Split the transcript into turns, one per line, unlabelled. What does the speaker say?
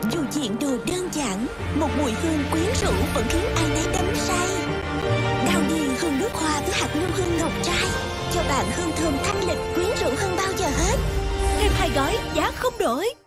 Dù diện đồ đơn giản, một mùi hương quyến rũ vẫn khiến ai nấy đắm say. Downy hương nước hoa với hạt lưu hương ngọc trai, cho bạn hương thơm thanh lịch quyến rũ hơn bao giờ hết.
Thêm 2 gói giá không đổi.